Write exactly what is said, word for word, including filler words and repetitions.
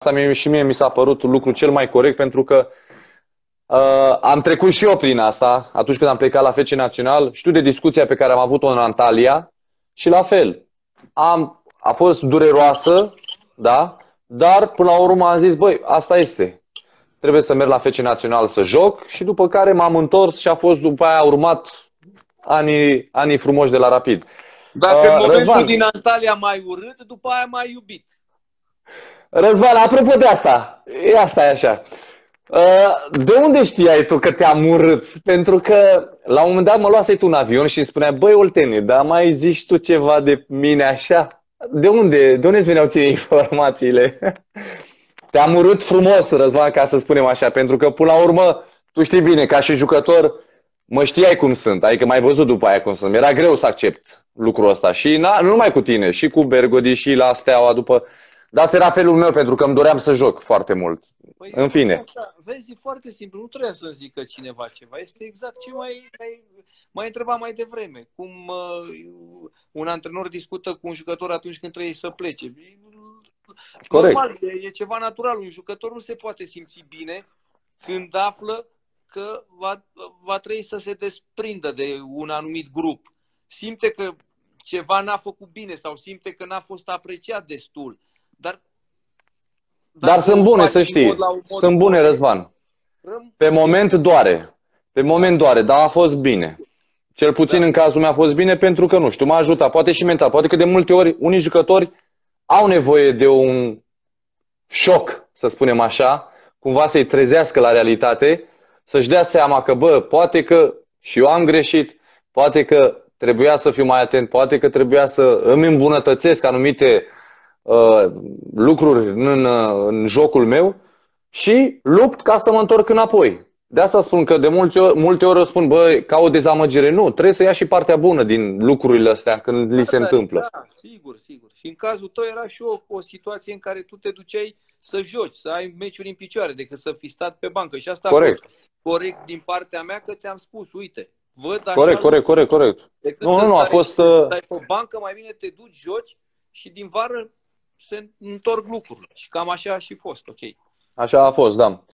mie, și mie mi s-a părut lucru cel mai corect pentru că uh, am trecut și eu prin asta atunci când am plecat la F C Național. Știu de discuția pe care am avut-o în Antalya și la fel. Am, a fost dureroasă, da? Dar până la urmă am zis, băi, asta este. Trebuie să merg la F C Național să joc și după care m-am întors și a fost după aia urmat anii, anii frumoși de la Rapid. Dacă Uh, în momentul Răzvan, din Antalya mai urât, după aia mai iubit. Răzvan, apropo de asta, e asta e așa. Uh, De unde știai tu că te-am urât? Pentru că la un moment dat mă luasei tu în avion și îmi spuneai, băi, Oltenie, dar mai zici tu ceva de mine așa? De unde? De unde îți veneau ție informațiile? Te-am urât frumos, Răzvan, ca să spunem așa, pentru că până la urmă, tu știi bine, ca și jucător, mă știai cum sunt, adică m-ai văzut după aia cum sunt. Mi-era greu să accept lucrul ăsta și na, nu numai cu tine, și cu Bergodi și la Steaua după. Dar asta era felul meu, pentru că îmi doream să joc foarte mult. Păi, În fine. așa, vezi, e foarte simplu, nu trebuia să zică cineva ceva. Este exact ce mai, mai, mai întreba mai devreme. Cum uh, un antrenor discută cu un jucător atunci când trebuie să plece. Corect. Normal, e, e ceva natural. Un jucător nu se poate simți bine când află că va, va trebui să se desprindă de un anumit grup. Simte că ceva n-a făcut bine sau simte că n-a fost apreciat destul. Dar, Dar sunt bune, să știi. Sunt bune, Răzvan. Pe moment doare. Pe moment doare, dar a fost bine. Cel puțin Da. în cazul meu a fost bine pentru că, nu știu, m-a ajutat. Poate și mental. Poate că de multe ori unii jucători au nevoie de un șoc, să spunem așa, cumva să-i trezească la realitate, să-și dea seama că, bă, poate că și eu am greșit, poate că trebuia să fiu mai atent, poate că trebuia să îmi îmbunătățesc anumite uh, lucruri în, uh, în jocul meu și lupt ca să mă întorc înapoi. De asta spun că de multe ori, multe ori o spun, bă, ca o dezamăgire. Nu, trebuie să ia și partea bună din lucrurile astea când li se Da, întâmplă. da, sigur, sigur. Și în cazul tău era și o, o situație în care tu te duceai să joci, să ai meciuri în picioare, decât să fi stat pe bancă. Și asta Corect. a fost corect din partea mea, că ți-am spus, uite, văd așa Corect, corect, corect, corect. decât Nu, să nu, nu, a stai, fost... să Uh... stai pe bancă, mai bine te duci, joci și din vară se întorc lucrurile. Și cam așa a și fost, ok. Așa a fost, da.